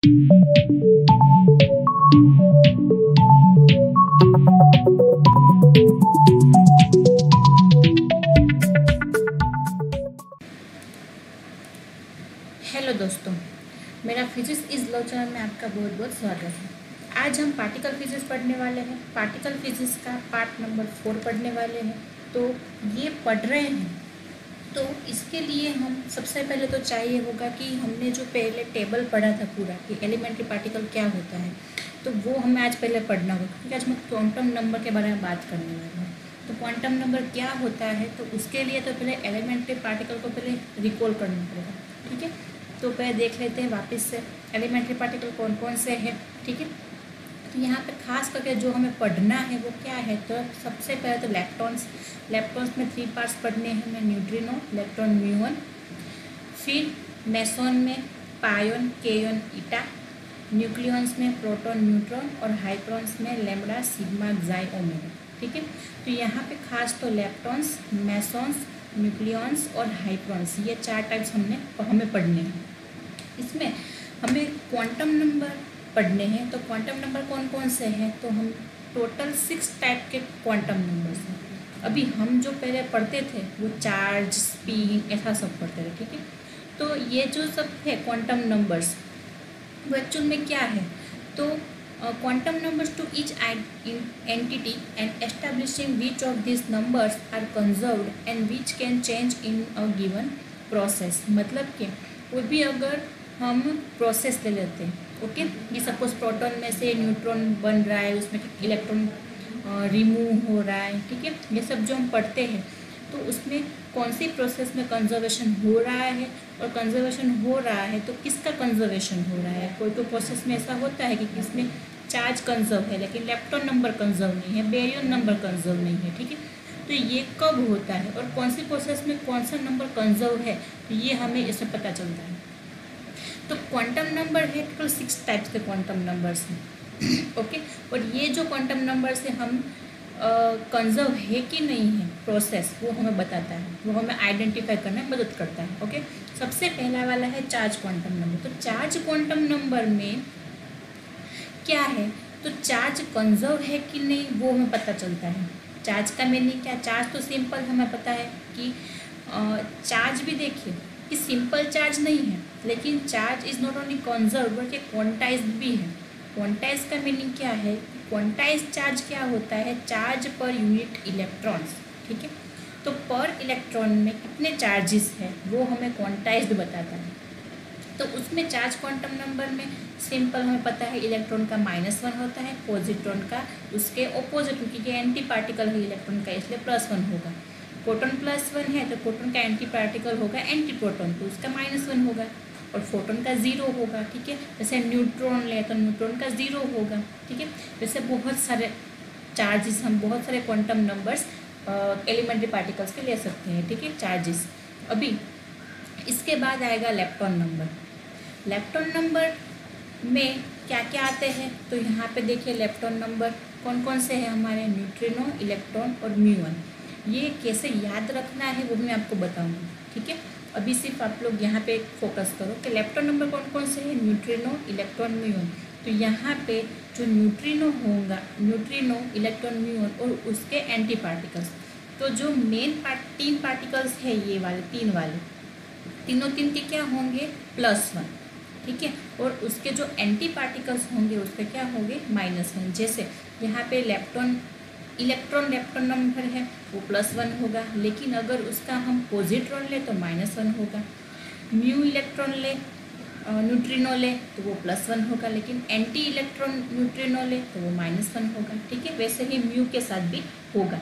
Hello दोस्तों, मेरा physics is love channel में आपका बहुत बहुत स्वागत है। आज हम पार्टिकल फिजिक्स पढ़ने वाले हैं। पार्टिकल फिजिक्स का पार्ट नंबर 4 पढ़ने वाले हैं। तो ये पढ़ रहे हैं तो इसके लिए हम सबसे पहले तो चाहिए होगा कि हमने जो पहले टेबल पढ़ा था पूरा कि एलिमेंट्री पार्टिकल क्या होता है, तो वो हमें आज पहले पढ़ना होगा, क्योंकि आज हम क्वांटम नंबर के बारे में बात करने वाले हैं। तो क्वांटम नंबर क्या होता है, तो उसके लिए तो पहले एलिमेंट्री पार्टिकल को पहले रिकॉल करना पड़ेगा। ठीक है, तो पहले देख लेते हैं वापस से एलिमेंट्री पार्टिकल कौन कौन से हैं। ठीक है, तो यहाँ पे खास करके जो हमें पढ़ना है वो क्या है, तो सबसे पहले तो इलेक्ट्रॉन्स में 3 पार्ट्स पढ़ने हैं, न्यूट्रिनो, इलेक्ट्रॉन, म्यूऑन। फिर मेसॉन में पायोन, केयोन, ईटा। न्यूक्लियॉन्स में प्रोटॉन, न्यूट्रॉन। और हाइड्रॉन्स में लैम्बडा, सिग्मा, ज़ाई, ओमेगा। ठीक है, तो यहाँ पे खास तो इलेक्ट्रॉन्स, मेसॉन्स, न्यूक्लियॉन्स और हाइड्रॉन्स, ये 4 टाइप्स हमें पढ़ने हैं। इसमें हमें क्वांटम नंबर पढ़ने हैं। तो क्वांटम नंबर कौन कौन से हैं, तो हम टोटल 6 टाइप के क्वांटम नंबर्स हैं। अभी हम जो पहले पढ़ते थे वो चार्ज, स्पिन, ऐसा सब पढ़ते थे। ठीक है, तो ये जो सब है क्वांटम नंबर्स, वो एक्चुअल में क्या है, तो quantum numbers to each entity and establishing which of these numbers are conserved and which can change in a given process। मतलब कि कोई भी अगर हम प्रोसेस ले लेते हैं, ओके, ये सपोज प्रोटॉन में से न्यूट्रॉन बन रहा है, उसमें इलेक्ट्रॉन रिमूव हो रहा है। ठीक है, ये सब जो हम पढ़ते हैं, तो उसमें कौन सी प्रोसेस में कंजर्वेशन हो रहा है, और कंजर्वेशन हो रहा है तो किसका कंजर्वेशन हो रहा है। कोई तो प्रोसेस में ऐसा होता है कि किसमें चार्ज कंजर्व है लेकिन इलेक्ट्रॉन नंबर कंजर्व नहीं है, बेरियन नंबर कंजर्व नहीं है। ठीक है, तो ये कब होता है और कौन सी प्रोसेस में कौन सा नंबर कंजर्व है, तो ये हमें इससे पता चलता है। तो क्वांटम नंबर है टोटल 6 टाइप्स के क्वांटम नंबर्स हैं। ओके, और ये जो क्वांटम नंबर से हम कंजर्व है कि नहीं है प्रोसेस, वो हमें बताता है, वो हमें आइडेंटिफाई करने में मदद करता है। ओके, सबसे पहला वाला है चार्ज क्वांटम नंबर। तो चार्ज क्वांटम नंबर में क्या है, तो चार्ज कंजर्व है कि नहीं वो हमें पता चलता है। चार्ज का मीनिंग क्या, चार्ज तो सिंपल हमें पता है कि चार्ज भी देखिए कि सिंपल चार्ज नहीं है, लेकिन charge is not only conserve बल्कि क्वांटाइज्ड भी है। क्वांटाइज का मीनिंग क्या है, क्वांटाइज चार्ज क्या होता है, चार्ज पर यूनिट इलेक्ट्रॉन्स। ठीक है, तो पर इलेक्ट्रॉन में कितने चार्जेस है वो हमें क्वांटाइज्ड बताता है। तो उसमें चार्ज क्वांटम नंबर में सिंपल हमें पता है इलेक्ट्रॉन का -1 होता है, पॉजिट्रॉन का उसके ऑपोजिट, क्योंकि ये एंटी पार्टिकल है इलेक्ट्रॉन का, इसलिए +1 होगा। प्रोटॉन +1 है तो प्रोटॉन का एंटी पार्टिकल होगा एंटी प्रोटॉन, तो उसका -1 होगा। और फोटोन का 0 होगा। ठीक है, जैसे न्यूट्रॉन ले तो न्यूट्रॉन का 0 होगा। ठीक है, जैसे बहुत सारे चार्जेस, हम बहुत सारे क्वांटम नंबर्स एलिमेंट्री पार्टिकल्स के ले सकते हैं। ठीक है, चार्जेस। अभी इसके बाद आएगा इलेक्ट्रॉन नंबर। इलेक्ट्रॉन नंबर में क्या क्या आते हैं, तो यहाँ पे देखिए इलेक्ट्रॉन नंबर कौन कौन से हैं हमारे, न्यूट्रिनो, इलेक्ट्रॉन और म्यूऑन। ये कैसे याद रखना है वो मैं आपको बताऊँगी। ठीक है, अभी सिर्फ आप लोग यहाँ पे फोकस करो कि इलेक्ट्रॉन नंबर कौन कौन से हैं, न्यूट्रिनो, इलेक्ट्रॉन, म्यूऑन। तो यहाँ पे जो न्यूट्रिनो होगा, न्यूट्रिनो, इलेक्ट्रॉन, म्यूऑन और उसके एंटी पार्टिकल्स, तो जो मेन 3 पार्टिकल्स है, ये वाले 3 वाले, तीनों के क्या होंगे, +1। ठीक है, और उसके जो एंटी पार्टिकल्स होंगे उसके क्या होंगे, -1। जैसे यहाँ पे इलेक्ट्रॉन नंबर है वो +1 होगा, लेकिन अगर उसका हम पॉजिट्रॉन ले तो -1 होगा। म्यू इलेक्ट्रॉन ले, न्यूट्रिनो ले तो वो +1 होगा, लेकिन एंटी इलेक्ट्रॉन न्यूट्रिनो ले तो वो -1 होगा। ठीक है, वैसे ही म्यू के साथ भी होगा।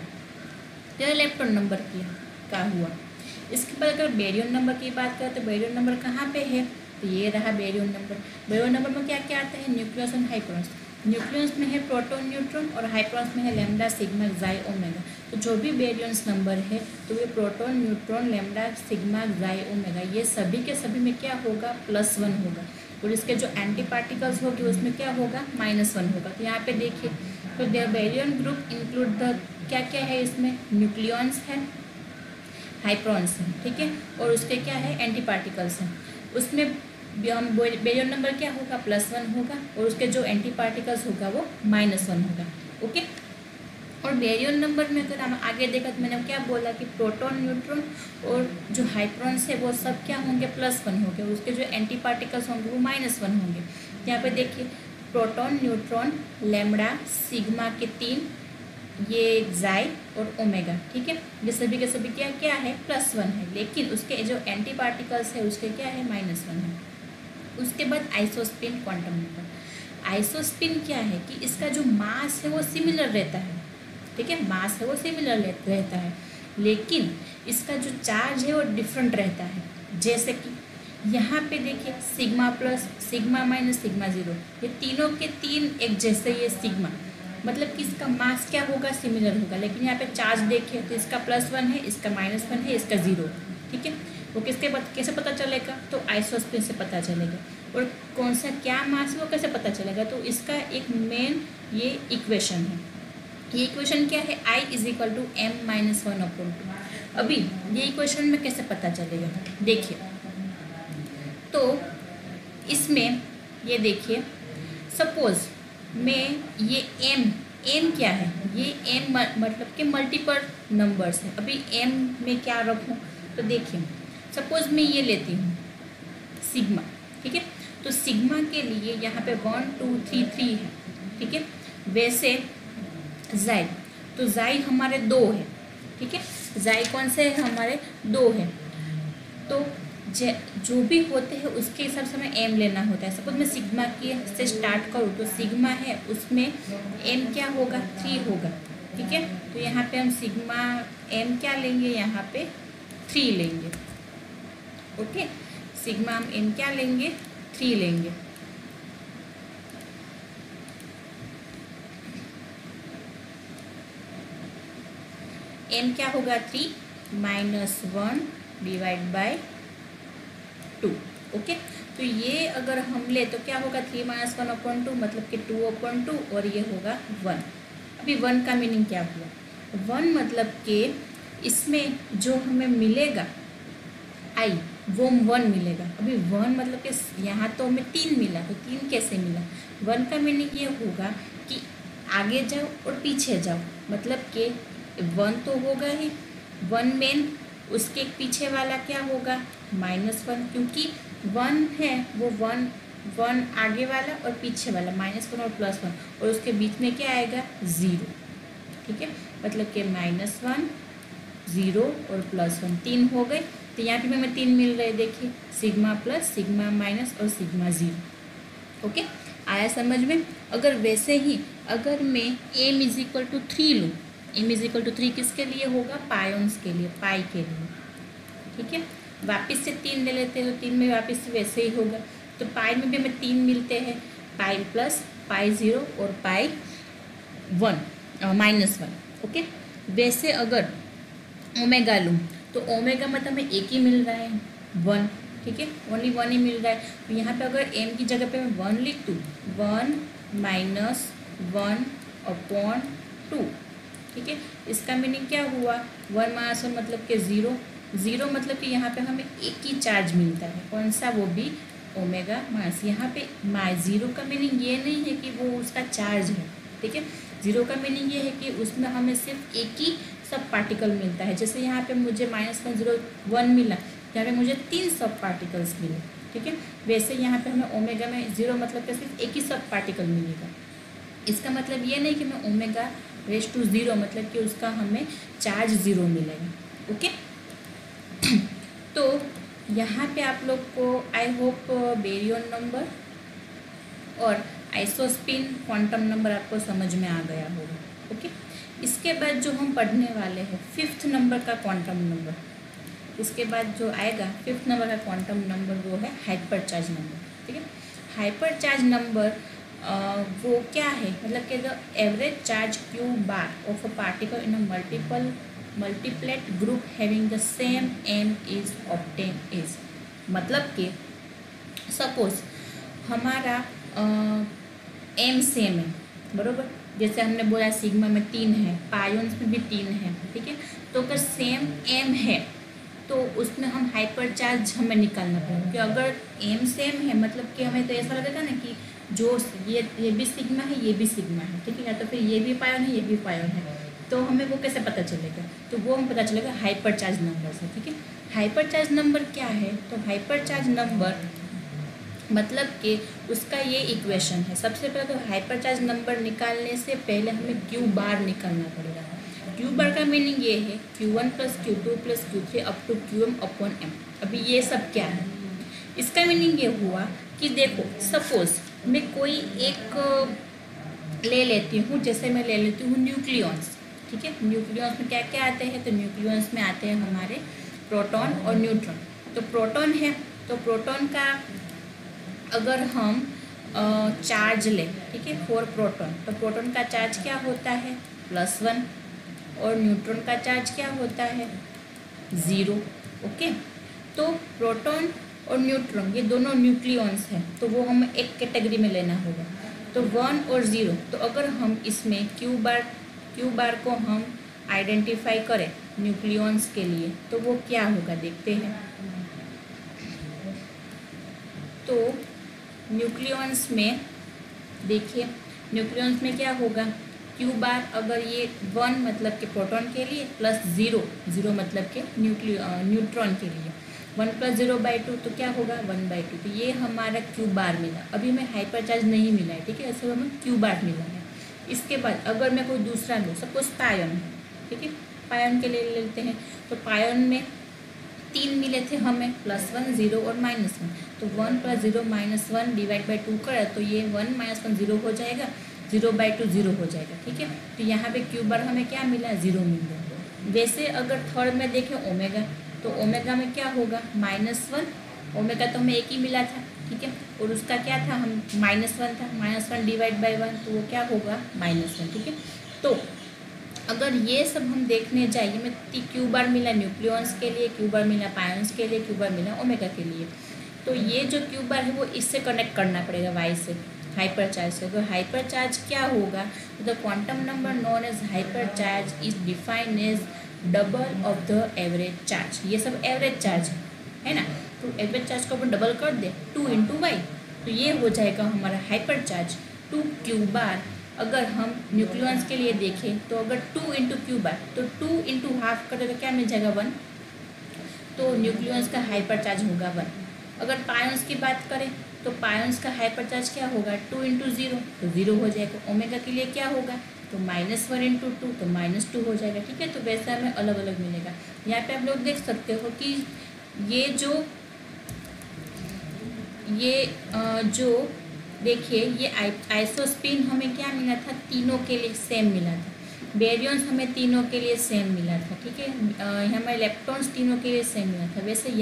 यह इलेक्ट्रॉन नंबर का हुआ। इसके बाद अगर बेरियन नंबर की बात करें तो बेरियन नंबर कहाँ पे है, तो ये रहा बेरियन नंबर। बेरियन नंबर में क्या क्या आता है, न्यूक्लियस और हाइड्रॉन्स। न्यूक्लियस में है प्रोटॉन, न्यूट्रॉन, और हाइड्रॉन्स में है लैम्बडा, सिग्मा, ज़ाई, ओमेगा। तो जो भी बेरियंस नंबर है तो ये proton, neutron, lambda, sigma, xi, omega, ये सभी के सभी में क्या होगा, +1 होगा। और इसके जो एंटी पार्टिकल्स होगी उसमें क्या होगा, -1 होगा। तो यहाँ पे देखिए, तो the baryon group include the, क्या क्या है इसमें, न्यूक्लियॉन्स है, हाइड्रॉन्स हैं। ठीक है, और उसके क्या है, एंटी पार्टिकल्स हैं। उसमें बेरियन नंबर क्या होगा, +1 होगा, और उसके जो एंटी पार्टिकल्स होगा वो -1 होगा। ओके, और बेरियन नंबर में अगर हम आगे देखा तो मैंने क्या बोला कि प्रोटॉन, न्यूट्रॉन और जो हाइड्रॉन्स है वो सब क्या होंगे, +1 होंगे, उसके जो एंटी पार्टिकल्स होंगे वो -1 होंगे। यहाँ पे देखिए प्रोटॉन, न्यूट्रॉन, लैम्बडा, सिग्मा के 3, ये जाई और ओमेगा, ठीक है, ये सभी के सभी क्या क्या है, +1 है, लेकिन उसके जो एंटी पार्टिकल्स है उसके क्या है, -1 है। उसके बाद आइसोस्पिन क्वांटम नंबर। आइसोस्पिन क्या है कि इसका जो मास है वो सिमिलर रहता है, ठीक है, मास है वो सिमिलर रहता है, लेकिन इसका जो चार्ज है वो डिफरेंट रहता है। जैसे कि यहाँ पे देखिए sigma plus, sigma minus, sigma zero, ये तीनों के तीन एक जैसे, ये सिग्मा मतलब कि इसका मास क्या होगा, सिमिलर होगा, लेकिन यहाँ पे चार्ज देखिए तो इसका +1 है, इसका -1 है, इसका 0, ठीक है। वो किसके कैसे पता चलेगा, तो आइसोस्पिन से पता चलेगा। और कौन सा क्या मास है वो कैसे पता चलेगा, तो इसका एक मेन ये इक्वेशन है। ये इक्वेशन क्या है, I = m-1/2। अभी ये इक्वेशन में कैसे पता चलेगा, देखिए तो इसमें ये देखिए, सपोज में ये m क्या है, ये m मतलब कि मल्टीपल नंबर्स है। अभी m में क्या रखूँ, तो देखिए सपोज मैं ये लेती हूँ सिग्मा, ठीक है, तो सिग्मा के लिए यहाँ पे 1 2 3 3 है, ठीक है। वैसे जाई, तो जाई हमारे 2 है, ठीक है, जाई कौन से है, हमारे 2 है, तो जो भी होते हैं उसके हिसाब से हमें एम लेना होता है। सपोज मैं सिग्मा की से स्टार्ट करूँ तो सिग्मा है उसमें एम क्या होगा, 3 होगा, ठीक है। तो यहाँ पे हम सिग्मा एम क्या लेंगे, यहाँ पे 3 लेंगे, ओके। सिग्मा हम एम क्या लेंगे, 3 लेंगे। एम क्या होगा, 3 -1 / 2, ओके। तो ये अगर हम ले तो क्या होगा, 3 - 1/2 मतलब कि 2/2, और ये होगा 1। अभी 1 का मीनिंग क्या हुआ, 1 मतलब कि इसमें जो हमें मिलेगा आई वो 1 मिलेगा। अभी 1 मतलब कि यहाँ तो हमें 3 मिला, तो 3 कैसे मिला, 1 का मीनिंग ये होगा कि आगे जाओ और पीछे जाओ, मतलब कि 1 तो होगा ही, 1 मेन, उसके पीछे वाला क्या होगा, -1, क्योंकि 1 है वो 1 आगे वाला और पीछे वाला -1 और +1, और उसके बीच में क्या आएगा, 0, ठीक है, मतलब कि -1 0 और +1 3 हो गए। तो यहाँ पे हमें 3 मिल रहे, देखिए सिग्मा प्लस, सिग्मा माइनस और सिग्मा 0, ओके। आया समझ में। अगर वैसे ही अगर मैं m = 3 लूँ, m = 3 किसके लिए होगा, पायोन्स के लिए, पाई के लिए, ठीक है। वापस से 3 ले लेते हैं तो 3 में वापस से वैसे ही होगा। तो पाई में भी हमें 3 मिलते हैं, पाई प्लस, पाई 0 और पाई -1, ओके। वैसे अगर ओमेगा लूँ तो ओमेगा मतलब हमें एक ही मिल रहा है, 1, ठीक है, ओनली 1 ही मिल रहा है। तो यहाँ पे अगर m की जगह पे मैं 1 लिख दूँ, 1 - 1/2, ठीक है। इसका मीनिंग क्या हुआ, 1 - 1 मतलब कि 0, 0 मतलब कि यहाँ पे हमें एक ही चार्ज मिलता है, कौन सा, वो भी ओमेगा मास। यहाँ पे 0 का मीनिंग ये नहीं है कि वो उसका चार्ज है, ठीक है। 0 का मीनिंग ये है कि उसमें हमें सिर्फ एक ही सब पार्टिकल मिलता है। जैसे यहाँ पे मुझे -1 0 1 मिला, यहाँ पे मुझे 3 सब पार्टिकल्स मिले, ठीक है। वैसे यहाँ पे हमें ओमेगा में 0 मतलब कि सिर्फ एक ही सब पार्टिकल मिलेगा। इसका मतलब ये नहीं कि मैं ओमेगा रेज़ टू 0 मतलब कि उसका हमें चार्ज 0 मिलेगा, ओके। तो यहाँ पे आप लोग को आई होप बेरियन नंबर और आइसोस्पिन क्वांटम नंबर आपको समझ में आ गया होगा, ओके। इसके बाद जो हम पढ़ने वाले हैं 5th नंबर का क्वांटम नंबर, इसके बाद जो आएगा 5th नंबर का क्वांटम नंबर वो है हाइपर चार्ज नंबर, ठीक है। हाइपर चार्ज नंबर वो क्या है, मतलब कि the average charge Q bar of a particle in a multiplet group having the same m is obtain is, मतलब कि सपोज हमारा m सेम है, बरोबर। जैसे हमने बोला सिग्मा में 3 है, पायोन्स में भी 3 है, ठीक है। तो अगर सेम m है तो उसमें हम हाइपर चार्ज हमें निकालना पड़ेगा, क्योंकि अगर एम सेम है मतलब कि हमें तो ऐसा लगेगा ना कि जो ये भी सिग्मा है, ये भी सिग्मा है, ठीक है, या तो फिर ये भी पायोन है, ये भी पायोन है, तो हमें वो कैसे पता चलेगा? तो वो हम पता चलेगा हाइपर चार्ज नंबर से, ठीक है। हाइपर चार्ज नंबर क्या है? तो हाइपर चार्ज नंबर मतलब कि उसका ये इक्वेशन है। सबसे पहले तो हाइपर चार्ज नंबर निकालने से पहले हमें क्यू बार निकालना पड़ेगा। क्यू बार का मीनिंग ये है Q1 plus Q2 plus Q3 up to QM upon M। अभी ये सब क्या है? इसका मीनिंग ये हुआ कि देखो सपोज मैं कोई एक ले लेती हूँ, जैसे मैं ले लेती हूँ न्यूक्लियॉन्स, ठीक है। न्यूक्लियॉन्स में क्या क्या आते हैं? तो न्यूक्लियॉन्स में आते हैं हमारे प्रोटॉन और न्यूट्रॉन। तो प्रोटॉन है, तो प्रोटॉन का अगर हम चार्ज लें, ठीक है, 4 प्रोटॉन, तो प्रोटॉन का चार्ज क्या होता है? +1। और न्यूट्रॉन का चार्ज क्या होता है? 0। ओके, तो प्रोटॉन और न्यूट्रॉन ये दोनों न्यूक्लियॉन्स हैं, तो वो हमें एक कैटेगरी में लेना होगा। तो 1 और 0, तो अगर हम इसमें क्यू बार को हम आइडेंटिफाई करें न्यूक्लियॉन्स के लिए, तो वो क्या होगा देखते हैं। तो न्यूक्लियॉन्स में देखिए, न्यूक्लियॉन्स में क्या होगा? क्यू बार अगर ये 1 मतलब कि प्रोटॉन के लिए प्लस 0 मतलब के न्यूट्रॉन के लिए, 1 + 0/2 तो क्या होगा? 1/2। तो ये हमारा क्यू बार मिला। अभी हमें हाइपर चार्ज नहीं मिला है, ठीक है, ऐसे हमें क्यू बार मिला है। इसके बाद अगर मैं कोई दूसरा लूँ, सपोज पायन, ठीक है, पायन के लिए लेते हैं, तो पायन में 3 मिले थे हमें, +1 0 और -1। तो 1 + 0 -1 /2 करें तो ये 1 - 1 0 हो जाएगा, 0/2 0 हो जाएगा, ठीक है। तो यहाँ पे क्यू बार हमें क्या मिला? 0 मिल गया। वैसे अगर थर्ड में देखें ओमेगा, तो ओमेगा में क्या होगा? -1। ओमेगा तो हमें एक ही मिला था, ठीक है, और उसका क्या था? हम -1 था, -1 /1, तो वो क्या होगा? -1, ठीक है। तो अगर ये सब हम देखने जाइए, में क्यू बार मिला न्यूक्लियॉन्स के लिए, क्यू बार मिला पायन्स के लिए, क्यू बार मिला ओमेगा के लिए, तो ये जो क्यू बार है वो इससे कनेक्ट करना पड़ेगा वाई से, हाइपर चार्ज से। तो हाइपर चार्ज क्या होगा? The quantum number known as hyper charge is defined as double of the average charge. ये सब एवरेज चार्ज है ना, तो एवरेज चार्ज को अपन डबल कर दे 2 × y, तो ये हो जाएगा हमारा हाइपर चार्ज 2 क्यू बार। अगर हम न्यूक्लियॉन्स के लिए देखें तो अगर 2 × क्यू बार, तो 2 × हाफ करें तो क्या मिल जाएगा? 1। तो न्यूक्लियॉन्स का हाइपर चार्ज होगा 1। अगर पायन्स की बात करें तो पायन्स का हाइपर चार्ज क्या होगा? 2 × 0, तो 0 हो जाएगा। ओमेगा के लिए क्या होगा? तो -1 × 2, तो -2 हो जाएगा, ठीक है। तो वैसे हमें अलग अलग मिलेगा। यहाँ पे आप लोग देख सकते हो कि ये जो देखिए ये आइसोस्पिन हमें क्या मिला था? तीनों के लिए सेम मिला था। बेरियंस हमें तीनों के लिए सेम मिला था, ठीक है। हमें इलेक्ट्रॉन्स तीनों के लिए सेम मिला था। वैसे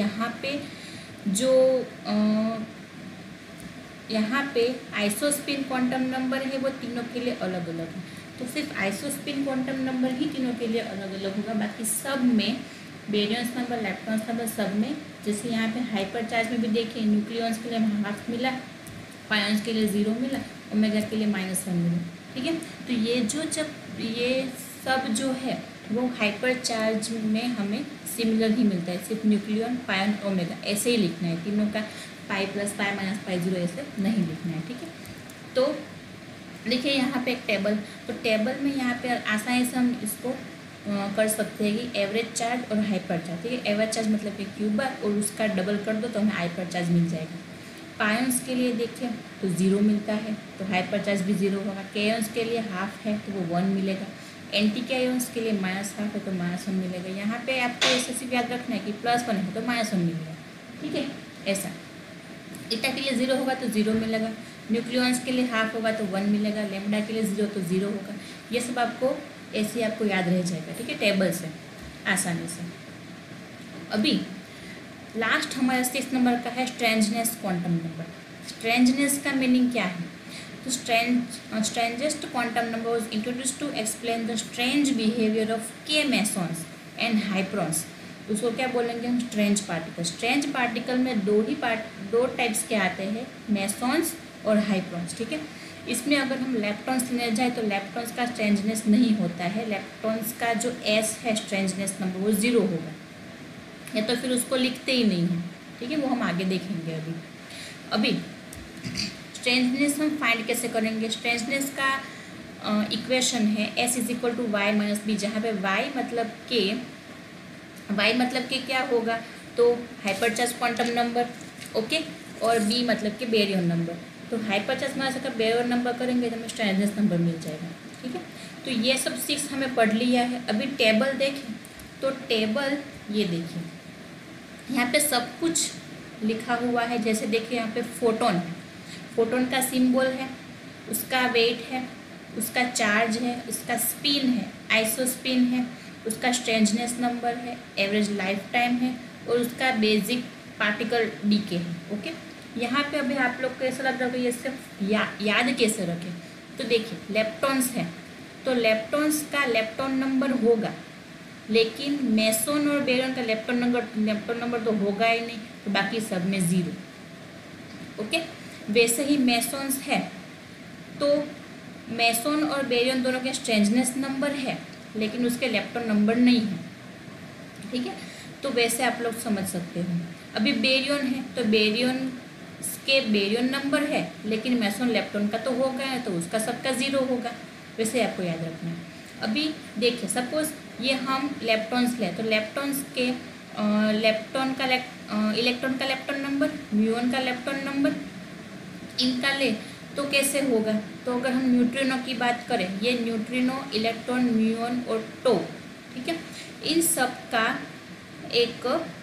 यहाँ पे आइसोस्पिन क्वांटम नंबर है वो तीनों के लिए अलग अलग है। तो सिर्फ आइसोस्पिन क्वांटम नंबर ही तीनों के लिए अलग अलग होगा, बाकी सब में बेरियंस नंबर, इलेक्ट्रॉन्स नंबर सब में, जैसे यहाँ पे हाइपर चार्ज में भी देखिए न्यूक्लियॉन्स के लिए हाफ मिला, पायन्स के लिए 0 मिला, ओमेगा के लिए -1 मिला, ठीक है। तो ये सब जो है वो हाइपर चार्ज में हमें सिमिलर ही मिलता है, सिर्फ न्यूक्लियॉन, पायन, ओमेगा ऐसे ही लिखना है, तीनों का pi plus pi minus pi 0 ऐसे नहीं लिखना है, ठीक है। तो देखिए यहाँ पे एक टेबल, तो टेबल में यहाँ पे आसानी से हम इसको कर सकते हैं कि एवरेज चार्ज और हाइपर चार्ज, ठीक है। एवरेज चार्ज मतलब कि क्यू बार और उसका डबल कर दो तो हमें हाइपर चार्ज मिल जाएगा। पायन्स के लिए देखिए तो 0 मिलता है, तो हाइपर चार्ज भी 0 होगा। केयन्स के लिए हाफ है तो वो 1 मिलेगा। एंटी केयन्स के लिए -1/2 है तो -1 मिलेगा। यहाँ पे आपको ऐसे सिर्फ याद रखना है कि +1 है तो -1 मिलेगा, ठीक है। ऐसा ईटा के लिए 0 होगा तो 0 मिलेगा, न्यूक्लियॉन्स के लिए हाफ होगा तो 1 मिलेगा, लेमडा के लिए 0 तो 0 होगा। ये सब आपको ऐसे आपको याद रह जाएगा, ठीक है, टेबल से आसानी से। अभी लास्ट हमारा 6 नंबर का है स्ट्रेंजनेस क्वांटम नंबर। स्ट्रेंजनेस का मीनिंग क्या है? तो strangest quantum number was introduced to explain the strange behaviour of K mesons and हाइप्रॉन्स। उसको क्या बोलेंगे हम? Strange particle. स्ट्रेंज पार्टिकल में दो टाइप्स के आते हैं, मेसॉन्स और हाइप्रॉन्स, ठीक है। इसमें अगर हम इलेक्ट्रॉन्स लेने जाए तो इलेक्ट्रॉन्स का स्ट्रेंजनेस नहीं होता है, इलेक्ट्रॉन्स का जो एस है स्ट्रेंजनेस नंबर वो 0 होगा, या तो फिर उसको लिखते ही नहीं हैं, ठीक है, वो हम आगे देखेंगे। अभी स्ट्रेंजनेस हम फाइंड कैसे करेंगे। स्ट्रेंजनेस का इक्वेशन है S = y - b, जहाँ पे y मतलब के क्या होगा, तो हाइपरचार्ज क्वांटम नंबर, ओके, और b मतलब कि बेरियन नंबर। तो हाइपरचार्ज मास का बेरियन नंबर करेंगे तो हमें स्ट्रेंजनेस नंबर मिल जाएगा, ठीक है। तो ये सब 6 हमें पढ़ लिया है। अभी टेबल देखें तो टेबल ये देखिए, यहाँ पे सब कुछ लिखा हुआ है। जैसे देखिए यहाँ पे फोटोन है, फोटोन का सिंबल है, उसका वेट है, उसका चार्ज है, उसका स्पिन है, आइसोस्पिन है, उसका स्ट्रेंजनेस नंबर है, एवरेज लाइफ टाइम है, और उसका बेसिक पार्टिकल डीके है, ओके। यहाँ पे अभी आप लोग को ऐसा लग रहा है कि ये सिर्फ याद कैसे रखें। तो देखिए लेप्टॉन्स है, तो लेप्टॉन्स का लेप्टॉन नंबर होगा, लेकिन मेसोन और बेरियन का लेप्टॉन नंबर तो होगा ही नहीं, तो बाकी सब में 0, ओके। वैसे ही मेसोन्स है, तो मेसोन और बेरियन दोनों के स्ट्रेंजनेस नंबर है, लेकिन उसके लेप्टॉन नंबर नहीं है, ठीक है। तो वैसे आप लोग समझ सकते हो। अभी बेरियन है, तो बेरियन के बेरियन नंबर है, लेकिन मेसोन लेप्टॉन का तो होगा है, तो उसका सबका 0 होगा। वैसे आपको याद रखना है। अभी देखिए सपोज ये हम लेप्टॉन्स लें, तो लेप्टॉन्स के इलेक्ट्रॉन का लेप्टॉन नंबर, म्यूऑन का लेप्टॉन नंबर, इनका ले तो कैसे होगा। तो अगर हम न्यूट्रिनो की बात करें, ये न्यूट्रिनो, इलेक्ट्रॉन, म्यूऑन और टो, ठीक है, इन सब का एक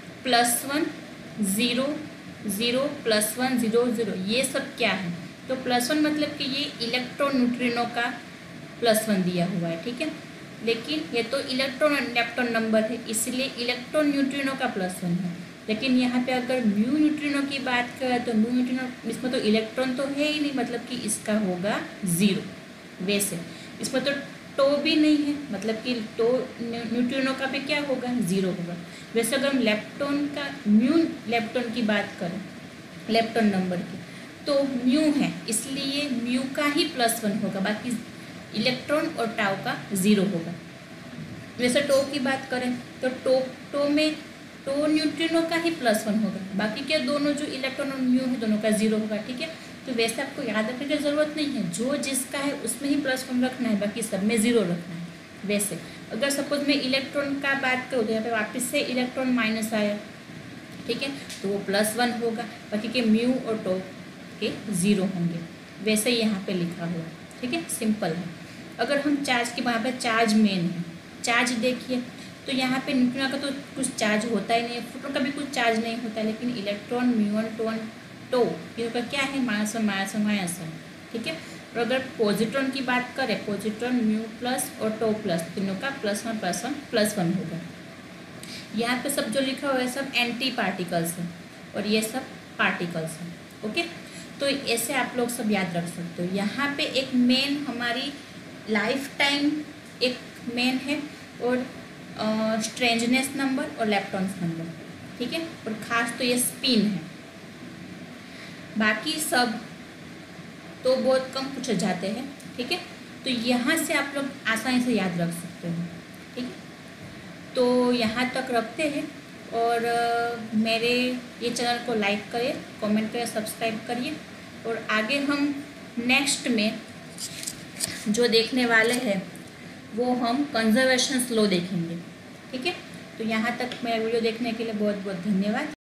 +1 0 0 +1 0 0, ये सब क्या है। तो +1 मतलब कि ये इलेक्ट्रॉन न्यूट्रिनो का +1 दिया हुआ है, ठीक है, लेकिन ये तो इलेक्ट्रॉन लेप्टॉन नंबर है, इसलिए इलेक्ट्रॉन न्यूट्रिनो का +1 है। लेकिन यहाँ पे अगर म्यू न्यूट्रिनो की बात करें, तो म्यू न्यूट्रिनो, इसमें तो इलेक्ट्रॉन तो है ही नहीं, मतलब कि इसका होगा 0। वैसे इसमें तो टो भी नहीं है, मतलब कि टो न्यूट्रिनो का भी क्या होगा, 0 होगा। वैसे अगर हम लेप्टॉन का म्यू लेप्टॉन की बात करें, लेप्टॉन नंबर की, तो म्यू है, इसलिए म्यू का ही +1 होगा, बाकी इलेक्ट्रॉन और टाउ का 0 होगा। वैसे टो की बात करें, तो टो में टो न्यूट्रिनो का ही +1 होगा, बाकी के दोनों जो इलेक्ट्रॉन और म्यू है दोनों का 0 होगा, ठीक है। तो वैसे आपको याद रखने की ज़रूरत नहीं है, जो जिसका है उसमें ही +1 रखना है, बाकी सब में 0 रखना है। वैसे अगर सपोज मैं इलेक्ट्रॉन का बात करूँ, तो यहाँ पे वापस से इलेक्ट्रॉन माइनस आया, ठीक है, तो वो +1 होगा, बाकी के म्यू और टो के 0 होंगे। वैसे ही यहाँ पे लिखा हुआ, ठीक है, सिंपल है। अगर हम चार्ज की, वहाँ पे चार्ज मेन है, चार्ज देखिए, तो यहाँ पे न्यूट्रिनो का तो कुछ चार्ज होता ही नहीं है, फोटोन का भी कुछ चार्ज नहीं होता, लेकिन इलेक्ट्रॉन, म्यूऑन, टो ये का क्या है, -1 ठीक है। और अगर पॉजिट्रॉन की बात करें, पॉजिट्रॉन म्यू प्लस और टो प्लस, तीनों का +1 होगा। यहाँ पे सब जो लिखा हुआ है सब एंटी पार्टिकल्स हैं, और ये सब पार्टिकल्स हैं, ओके। तो ऐसे आप लोग सब याद रख सकते हो। यहाँ पे एक मेन हमारी लाइफ टाइम एक मेन है, और स्ट्रेंजनेस नंबर और लेप्टॉन्स नंबर, ठीक है, और ख़ास तो ये स्पिन है, बाकी सब तो बहुत कम पूछे जाते हैं, ठीक है। तो यहाँ से आप लोग आसानी से याद रख सकते हो, ठीक है। तो यहाँ तक रखते हैं, और मेरे ये चैनल को लाइक करें, कमेंट करें, सब्सक्राइब करिए, और आगे हम नेक्स्ट में जो देखने वाले हैं वो हम कंजर्वेशन लॉ देखेंगे, ठीक है। तो यहाँ तक मेरा वीडियो देखने के लिए बहुत बहुत धन्यवाद।